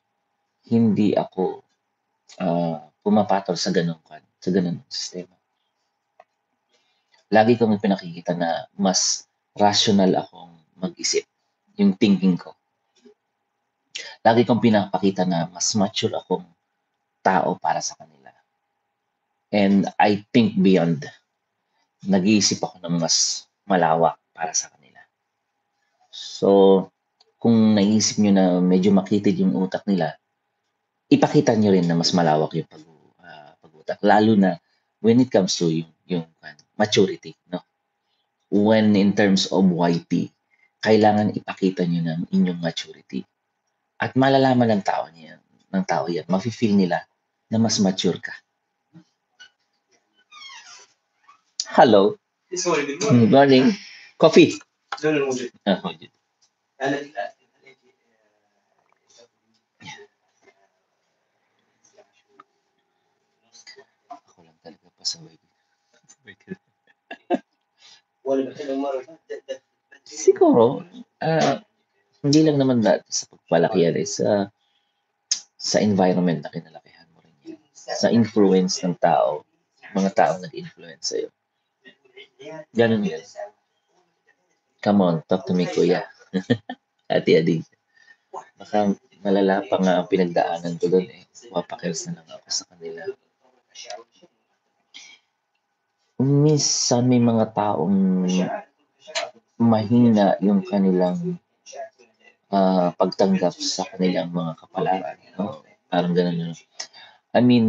pumapatol sa ganung sistema. Lagi kong pinakikita na mas rational akong mag-isip, yung thinking ko. Lagi kong pinapakita na mas mature akong tao para sa kanila. And I think beyond. Nag-iisip ako ng mas malawak para sa kanila. So, kung naisip nyo na medyo makitid yung utak nila, ipakita nyo rin na mas malawak yung pag-utak. Lalo na when it comes to yung maturity. No? When in terms of YP, kailangan ipakita nyo ng inyong maturity. At malalaman ng tao yan, mafe-feel nila na mas mature ka. Hello. Good morning. Coffee. Ako lang talaga pasaway. Siguro, hindi lang naman sa pagpalaki yan, sa environment na kinalakihan mo rin yan. Sa influence ng tao, mga taong nag-influence sa'yo. Ganun yan. Come on, talk to me, kuya. Ate Adi. Baka malala pa nga ang pinagdaanan ko doon eh. Papakilos na lang ako sa kanila. Minsan may mga taong mahina yung kanilang pagtanggap sa kanilang mga kapalaran. No? Parang ganun. No? I mean,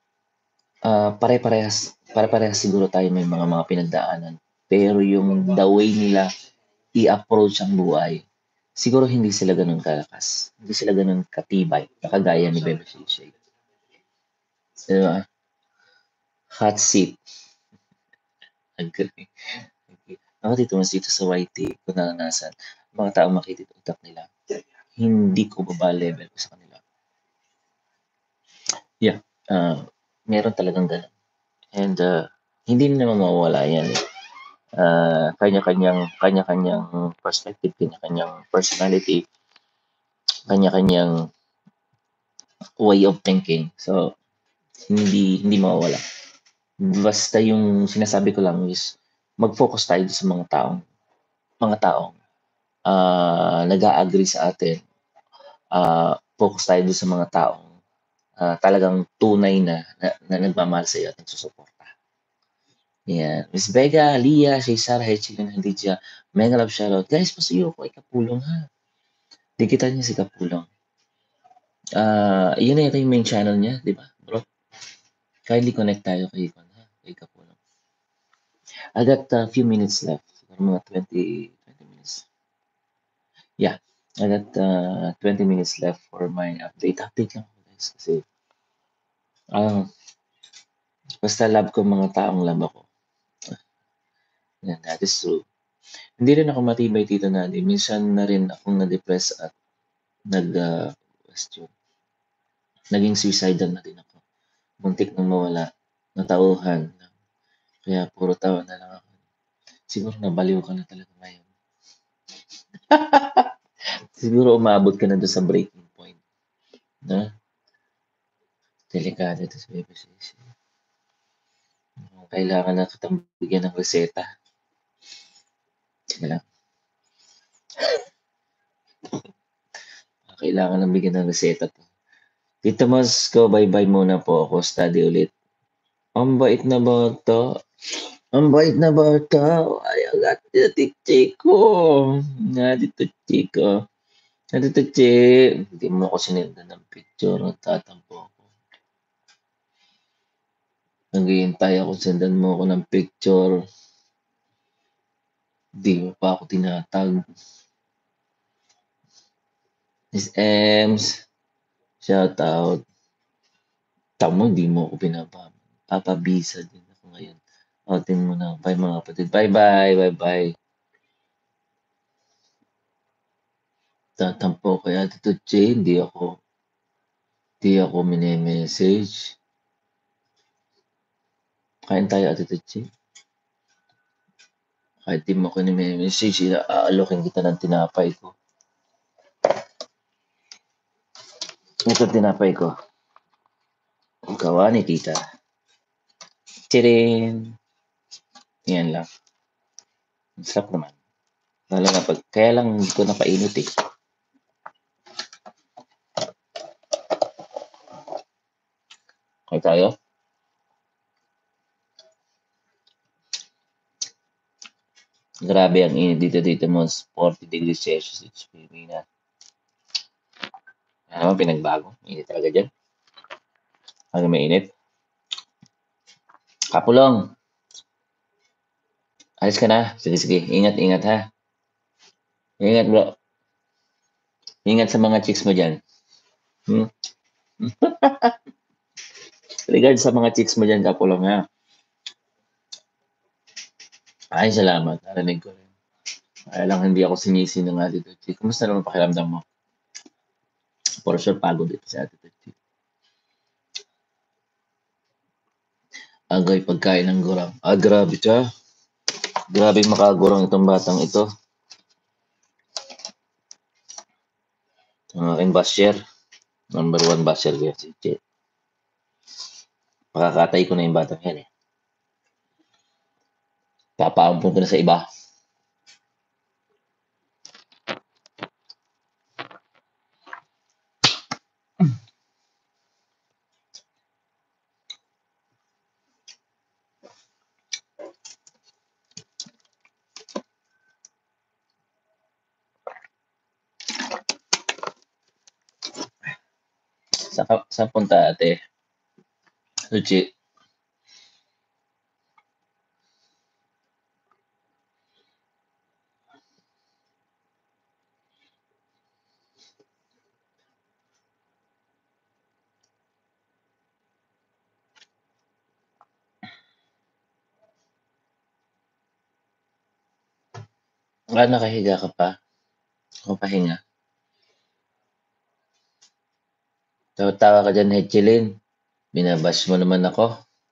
pare-parehas siguro tayo may mga pinagdaanan. Pero yung the way nila i-approach ang buhay, siguro hindi sila ganun kalakas. Hindi sila ganun katibay, nakagaya ni Bebe Shishay. Diba? Hot seat. Agree. Ako dito mas dito sa YT, kung naranasan, mga taong makitid utak nila, hindi ko baba level ko sa kanila. Yeah, meron talagang ganun. And hindi naman mawawala yan eh. Kanya-kanyang perspective, kanya-kanyang personality, kanya-kanyang way of thinking. So, hindi mawawala. Basta yung sinasabi ko lang is mag-focus tayo sa mga taong nag-a-agree sa atin. Focus tayo sa mga taong talagang tunay na nagmamahal sa iyo at nagsusuporta. Yan. Miss Vega, Lia, Cesar, Hechilin, Hadidja, mega love shoutout. Guys, pasuyo ko kay Kapulong ha. Di kita niya si Kapulong. Yun na yata yung main channel niya, di ba, bro? Kindly connect tayo kay Kapulong. I got a few minutes left. Mga 20 minutes. Yeah. I got 20 minutes left for my update. Update lang guys. Kasi basta love ko mga taong love ako. Yeah, that is true. Hindi rin ako matibay dito na. Minsan na rin akong na-depress at question. Naging suicidal na din ako. Muntik nang mawala. Natauhan. Kaya puro tawa na lang ako. Siguro nabaliw ka na talaga ngayon. Siguro umabot ka na doon sa breaking point. No? Delikado ito sa BBCC. Kailangan na kitang bigyan ng reseta. Sige lang. Kailangan ng bigyan ng reseta to. Tito Mas ko, bye-bye muna po ako. Study ulit. Ang bait na bata. Ang bait na bata. Ay, agad dito, Chico. Nga dito, Chico. Nga dito, Chico. Hindi mo ako sinenda ng picture. Nagtatampo ako. Naghihintay ako, sendan mo ako ng picture. Di mo pa ako tinatag. Miss Ems, shout out. Tamo, di mo ako papabisa din ako ngayon. Outin mo na. Bye mga kapatid. Bye-bye. Bye-bye. Tatampo kaya dito, Jay. Hindi ako mini-message. Kain tayo, Atito Jay. Kahit di mo ko ni-message, aalokin kita ng tinapay ko. Ito tinapay ko. Gawa ni tita. Tirin. Yan lang. Sarap naman. Lalo na kaya lang hindi ko napainit eh. Okay tayo? Grabe ang init dito mo. 40 degrees Celsius. It's very na. Ano naman pinagbago? Init talaga dyan. Ano mainit? Kapulong. Alis ka na. Sige. Ingat ha. Ingat bro. Ingat sa mga chicks mo dyan. Regard sa mga chicks mo dyan, Kapulong ha. Ay, salamat. Narinig ko rin. Kaya lang hindi ako sinisino nga dito. Kumusta naman pakiramdam mo? For sure, pagod dito sa Attitude Chick. Agay pagkain ng gurang. Grabe ka. Grabe makagurang itong batang ito. Ang aking basher. Number 1 basher ko yan si Chet. Pakakatay ko na yung batang yan eh. Papaampun ko na sa iba. Saan punta ate? Luchi. Nakahiga ka pa? O pahinga? Tawa-tawa ka dyan, Hetchelin. Binabash mo naman ako.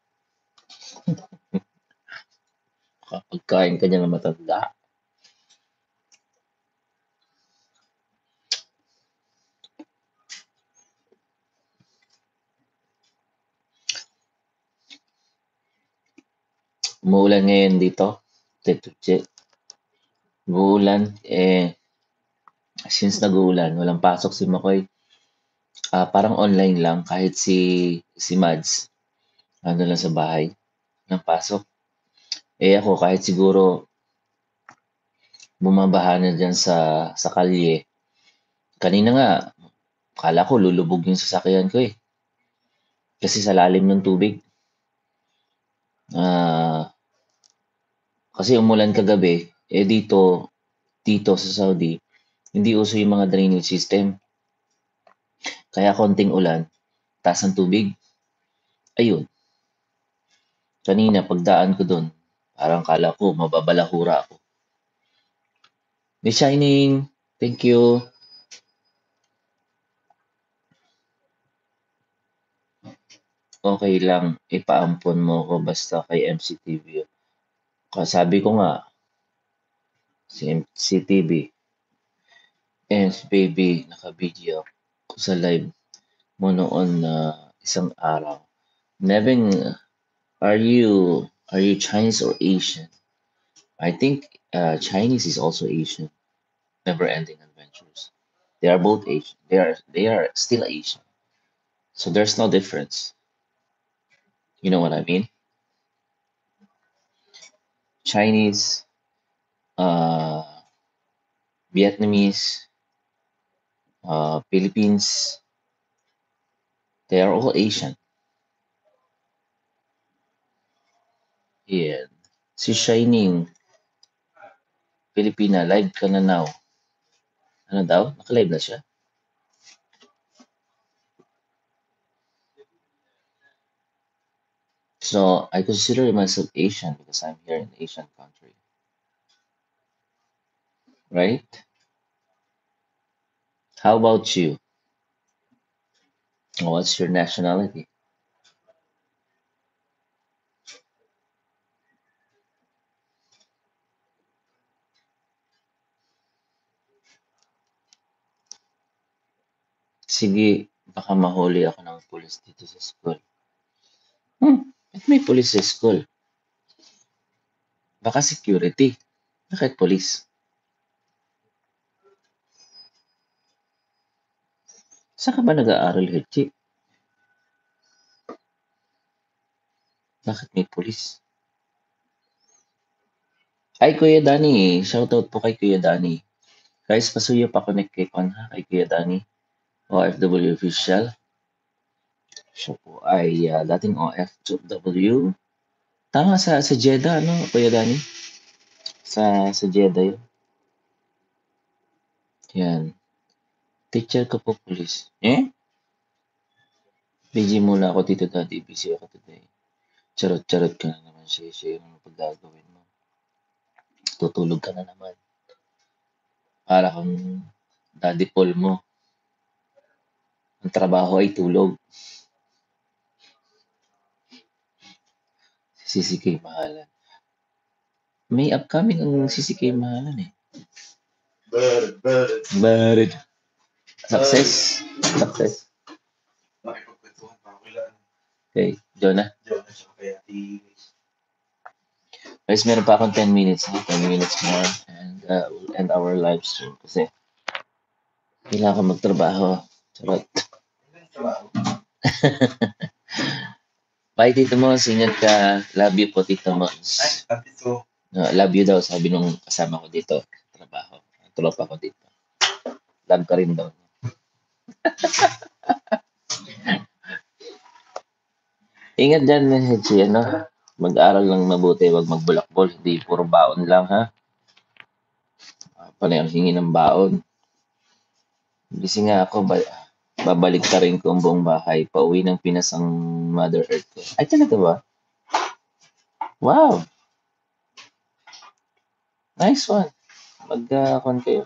Pagkain ka dyan ng matanda. Umuulan ngayon dito. Tetutsi. Umuulan. Since nag-uulan, walang pasok si Makoy. Parang online lang kahit si Mads. Ano lang sa bahay. Nang pasok. Ako kahit siguro bumabaha na dyan sa kalye. Kanina nga, kala ko lulubog yung sasakyan ko eh. Kasi sa lalim ng tubig. Kasi umulan kagabi, dito sa Saudi, hindi uso yung mga drainage system. Kaya konting ulan, taas ng tubig. Ayun. Kanina pagdaan ko doon, parang kala ko mababalahura ako. Miss Shining, thank you. Okay lang, ipaampon mo ko basta kay MCTV. Sabi ko nga, si MCTV, baby, naka-video ko sa live mo noon na isang araw. Nevin, are you Chinese or Asian? I think Chinese is also Asian. Never Ending Adventures. They are both Asian. They are still Asian. So there's no difference. You know what I mean? Chinese, Vietnamese, Philippines, they are all Asian. Yeah. Si Shining, Filipina, live ka na now. Ano daw? Naka-live na siya? So, I consider myself Asian because I'm here in an Asian country. Right? How about you? What's your nationality? Sige, baka mahuli ako ng pulis dito sa school. Ba't may pulis sa school? Baka security. Bakit pulis? Saan ka ba nag-aaral, Hetchi? Bakit may pulis? Ay, Kuya Danny. Shoutout po kay Kuya Danny. Guys, pasuyo pa connect kay Kon ha, kay Kuya Danny. OFW official. Siya po ay dating OFW. Tama sa Jeddah, ano, Kuya Danny? Sa Jeddah yun. Yan. Teacher ko po, police. Busy muna ako dito dati. Busy ako today. Charot-charot ka na naman siya. Yung paggagawin mo. Tutulog ka na naman. Para kang daddy Paul mo. Ang trabaho ay tulog. CCK Mahalan. May upcoming ang CCK Mahalan eh. Bird. Success. Okay, Jonah. Guys, meron pa akong 10 minutes. 10 minutes more. And we'll end our live stream. Kasi kailangan ko magtrabaho. Charot. Bye, Tito Mons. Ingat ka. Love you po, Tito Mons. Love you daw, sabi nung kasama ko dito. Trabaho. Tropa ko dito. Love ka rin daw. Ingat dyan, Hechi, ano? Mag-aral lang mabuti, wag magbulakbol. Hindi puro baon lang, ha? Panay ang hingi ng baon. Busy nga ako, babalik ka rin ko ang buong bahay. Pauwi ng Pinas ang Mother Earth ko. Ay, talaga ba? Wow! Nice one. Mag, kayo.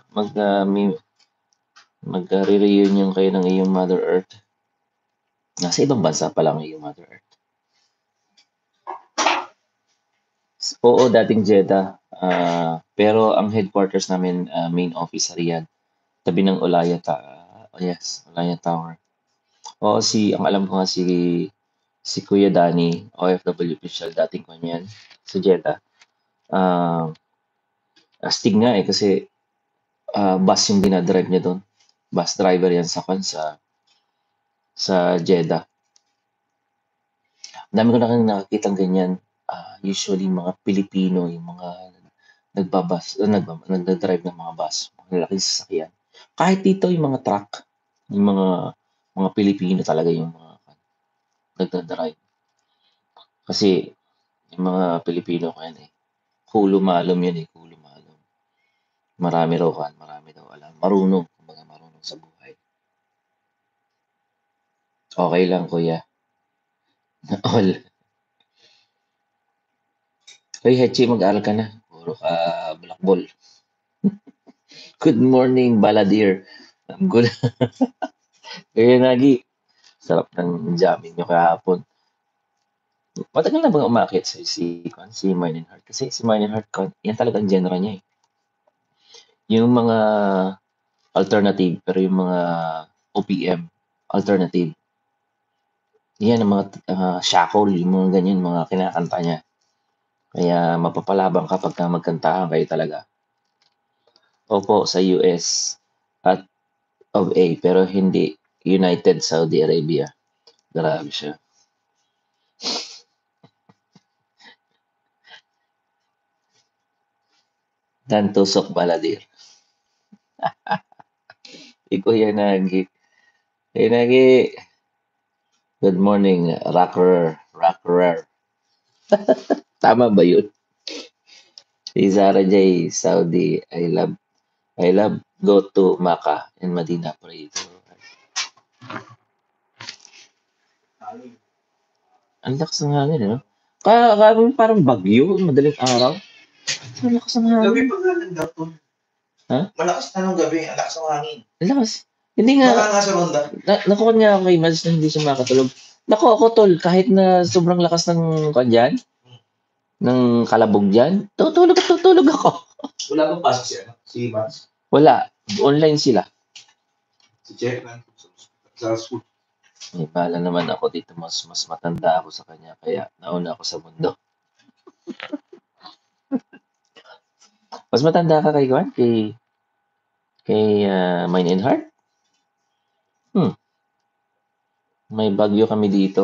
Mag-reunion kayo ng iyong Mother Earth. Nasa ibang bansa pa lang iyong Mother Earth. Oo, dating Jeddah. Pero ang headquarters namin, main office sa Riyadh. Tabi ng yes, Olaya Tower. Oo, ang alam ko nga si Kuya Danny, OFW official, dating ko niyan, sa Jeddah. Astig nga eh, kasi bus yung dinadrive niya doon. Bus driver yan sa Jeddah. Dami ko na nakakitang ganyan. Usually mga Pilipino, yung mga nagdadrive ng mga bus, mga lalaking sasakyan. Kahit dito yung mga truck, yung mga Pilipino talaga yung mga nagdadrive. Kasi yung mga Pilipino ko yan eh. Kulo malum yan eh, kulo malum. Marami daw alam. Marunong, kumbaga marunong sa buhay. Okay lang kuya. All. Hoy, Hechi, mag-aral ka na. Puro ka blackball. Good morning, Baladir. I'm good. Kaya Nagi, sarap ng jamming nyo kahapon. Matagal na bang umakit si Mine and Heart? Kasi si Mine and Heart, yan talagang genre niya eh. Yung mga alternative, pero yung mga OPM, alternative. Yan ang mga shackle, yung mga ganyan, mga kinakanta niya. Kaya mapapalabang ka pagka magkantahan kayo talaga. Opo, sa US at of A, pero hindi United Saudi Arabia. Grabe siya. Dan tusok baladir. Iko Yanagi. Yanagi. Good morning, Rocker. Tama ba yun? Si Zara J. Saudi, I love go to Makkah and Medina pray. Ang lakas ng hangin, no? Kaya parang bagyo, madaling araw. Ang lakas ng Gabi hangin. pa nga nagdapon. Ha? Malakas na nung gabi, ang lakas ng hangin. Ang lakas. Hindi nga, Baka nga sa ronda. nakuha nga ako kay Mads na hindi siya makatulog. Nako ako tol, kahit na sobrang lakas ng kanyan, ng kalabog dyan, tutulog ako. Wala bang pasok siya, no? Si Max? Wala, online sila. Si Jeff na. Sa school. May bala naman ako dito, mas matanda ako sa kanya, kaya nauna ako sa mundo. Mas matanda ka kay Juan? Kay Mine and Heart? May bagyo kami dito.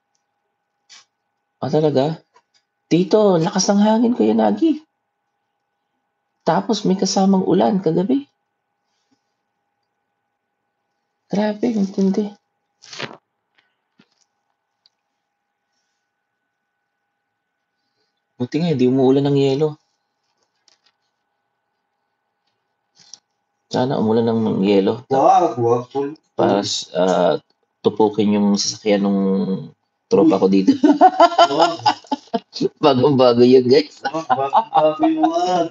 Talaga? Dito, lakas ng hangin Kuya Nagi. Tapos may kasamang ulan kagabi. Grabe, intindi. Buti nga, hindi umuulan ng yelo. Sana umulan ng yelo. Wag. Para tupukin yung sasakyan ng tropa ko dito. Wag. Bagong-bago yun, guys. Wag.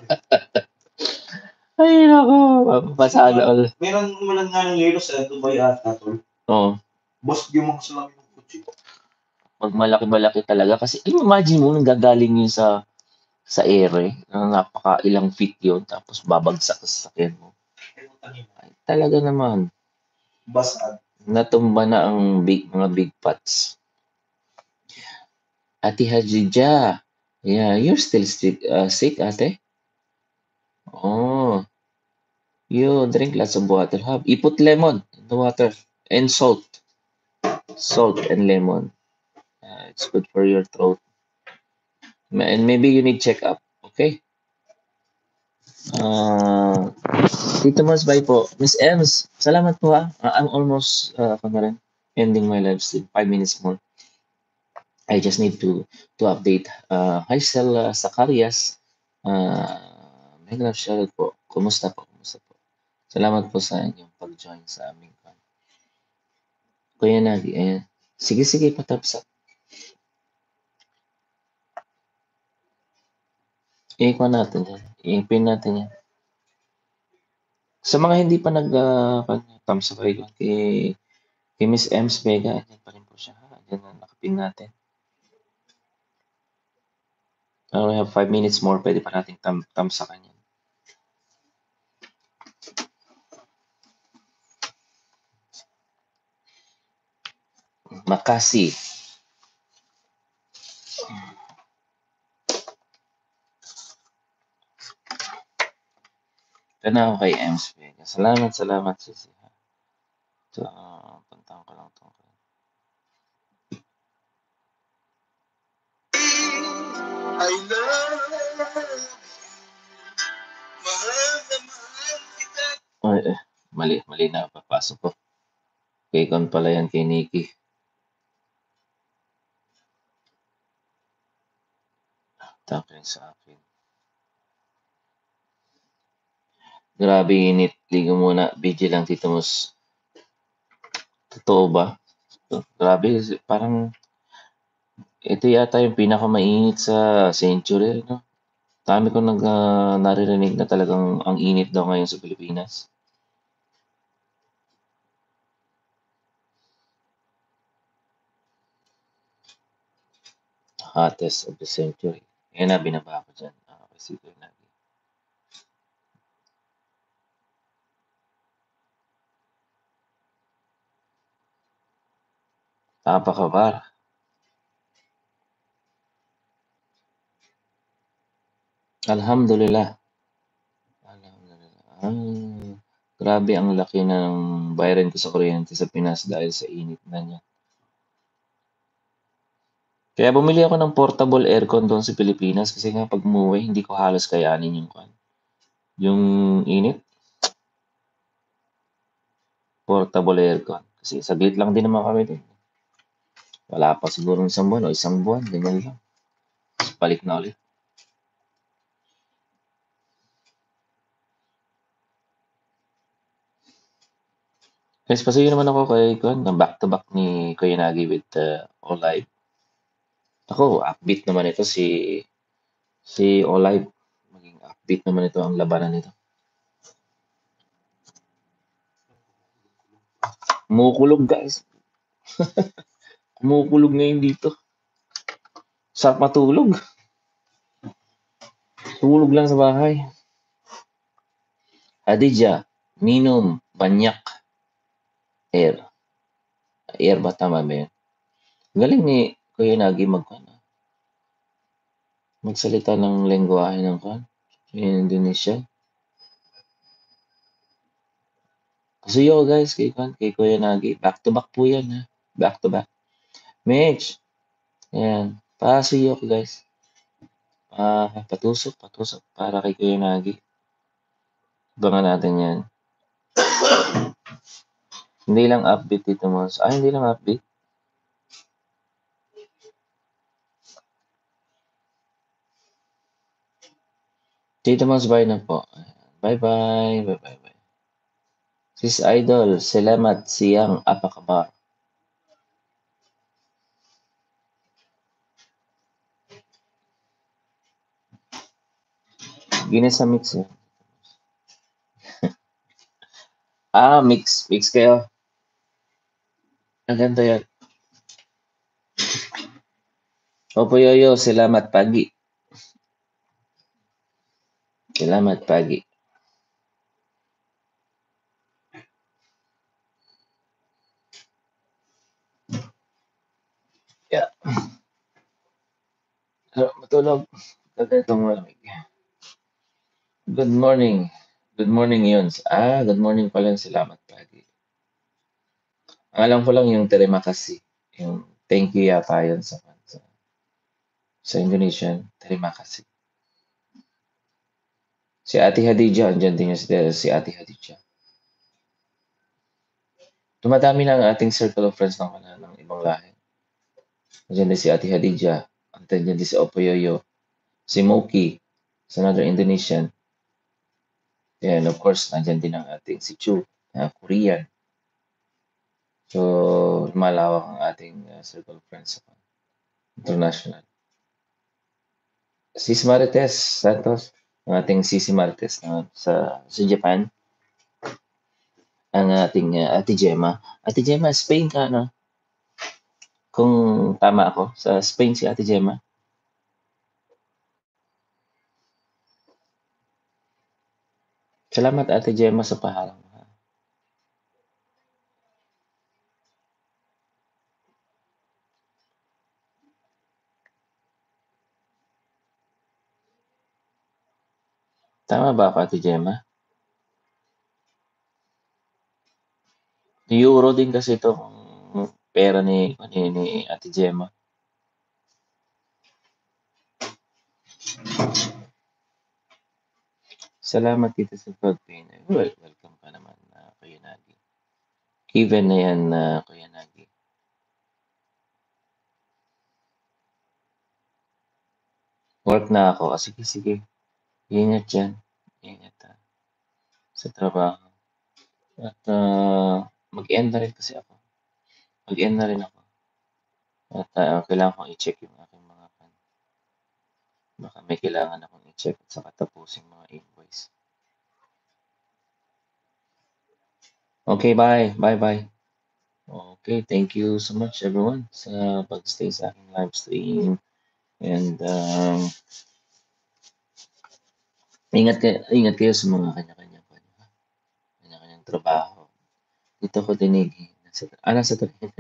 Ay, nako. Mapapasana all. Meron umulan nga ng yelo sa Dubai ata, tol. Oo. Boss, yung mga salamin ng kutsi. Pag malaki-malaki talaga. Kasi, imagine mo, nanggagaling yun sa ere. Napaka ilang feet yun. Tapos babagsak sa sasakyan mo. Ay, talaga naman. Basad. Natumba na ang mga big pots. Ate Hajija. Yeah, you're still sick, ate? Oh. You drink lots of water, ha? You put lemon in the water and salt. Salt and lemon. It's good for your throat. And maybe you need check-up, okay? Tito Mars, bye po. Miss Ems, salamat po ha. I'm almost ending my live stream. 5 minutes more. I just need to update. Hi, Sel Zacarias. Mega love shoutout po. Kumusta po? Kumusta po? Salamat po sa inyong pag-join sa aming Kuya Nagi. Ayan. Sige, sige, patapos. I-ikuha natin yan. I-pin natin yan. Sa mga hindi pa thumbs up kay Miss Ems Vega, andyan pa rin po siya. Andyan na nakapin natin. We have 5 minutes more. Pwede pa natin thumbs sa kanya. Makasi. Ito na ako kay Ems Vega. Salamat, Sisi. So, puntahan ko lang ito. I love mahal kita. Mali na. Papasok ko. Kay Kon pala yan, kay Nikki. Tapos sa akin. Grabe init. Ligo muna. BG lang, Tito Mus. Totoo ba? Grabe. Parang ito yata yung pinakamainit sa century, no? Dami ko naririnig na talagang ang init daw ngayon sa Pilipinas. Hottest of the century. Ayan na, binaba ko dyan. Kasi ko na. Apa kabar? Alhamdulillah. Grabe ang laki ng bayaran ko sa kuryente sa Pinas dahil sa init na niya. Kaya bumili ako ng portable aircon doon sa Pilipinas kasi nga pag umuwi, hindi ko halos kayanin yung init. Portable aircon. Kasi saglit lang din naman kami doon. Wala pa siguro isang buwan o isang buwan. Ganyan lang. Tapos balik na ulit. Guys, pasuyo naman ako kay back-to-back ni Kuya Nagi with Olive. Ako, upbeat naman ito si Olive. Maging upbeat naman ito ang labanan nito. Kumukulog, guys. Kumukulog ngayon dito. Sarap matulog. Tulog lang sa bahay. Hadija, Minom, Banyak, Air. Air ba tama ba yan? Galing ni Kuya Nagi magsalita ng lengguwahe ng Indonesia. Kasi yo guys, kay Kuya Nagi. Back to back po yan ha. Back to back. Mitch. Ayan. Pasuyo ko guys. Patusok para kay Kuya Nagi. Abangan natin yan. Hindi lang upbeat dito mo. Hindi lang upbeat. Tito Mons, bye na po. Bye-bye. Bye-bye. Sis Idol, salamat siyang apa kabar. Ginesa mix eh. Mix kayo. Ang ganda yan. Opo Yoyo, salamat pagi. Salamat pagi. Yeah. Matulog. Itong malamig. Good morning. Good morning yun. Good morning pala. Salamat pagi. Alam ko lang yung terima kasih. Yung thank you yata yun sa Indonesian. Terima kasih. Si Ate Hadija, andyan din si Ate Hadija. Dumadami na ang ating circle of friends ng ibang lahi. Nandiyan din si Ate Hadija. Nandiyan din si Opoyoyo. Si Moki. Is another Indonesian. And of course, nandiyan din ang ating si Chu, Korean. So, malawak ang ating circle of friends international. Sis Marites Santos, ang ating Sisi Marites sa Japan. Ang ating Ate Gemma. Ate Gemma, Spain ka, no? Kung tama ako, sa Spain si Ate Gemma. Salamat Ate Gemma sa paharang. Tama ba ako, Ate Gemma? Euro din kasi itong pera ni Ate Gemma. Salamat dito sa pag-pay. Well, welcome ka naman, Kuya Nagi. Given na yan, Kuya Nagi. Work na ako. Sige, sige. Ingat dyan. Ingat sa trabaho. At mag-end na rin kasi ako. Mag-end na rin ako. At kailangan kong i-check yung aking mga baka may kailangan akong i-check at saka tapusin mga invoice. Okay, bye. Bye-bye. Okay, thank you so much everyone sa pag-stay sa aking live stream. And ingat kayo sa mga kanya-kanyang trabaho. Dito ko dinig. Nasa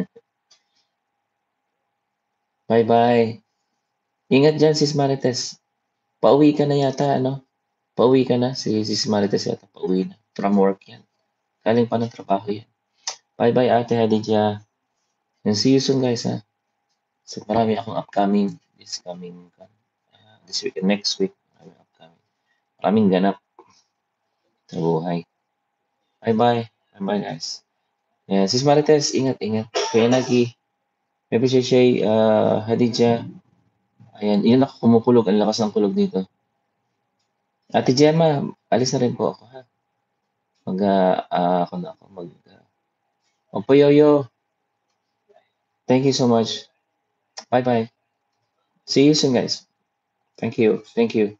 Bye-bye. Ingat dyan, Sis Marites. Pauwi ka na yata, ano? Pauwi ka na. Si Sis Marites yata, pauwi na. From work yan. Galing pa ng trabaho yan. Bye-bye, Ate Hadija. And see you soon, guys, ha? So, marami akong upcoming this week and next week. Maraming ganap sa buhay. Bye-bye. Bye-bye, guys. Yeah, Sis Marites, ingat. Kuya Nagi, Bebe Shay, Hadija. Ayan, yun ako kumukulog. Ang lakas ng kulog dito. Ate Gemma, alis na rin po ako, ha? Opoyoyo, thank you so much. Bye-bye. See you soon, guys. Thank you.